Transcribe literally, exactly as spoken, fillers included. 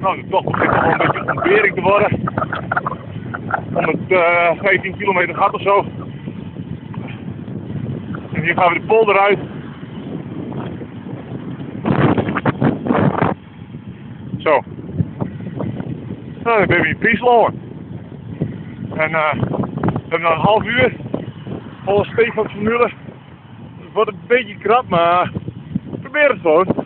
Nou, de tocht begint nog wel een beetje ontbering te worden. Om het uh, vijftien kilometer gaat of zo. En hier gaan we de polder uit. Zo. Nou, dan ben je in Piesloon. En uh, we hebben nog een half uur. Volle steek van de formule. Het wordt een beetje krap, maar probeer het gewoon.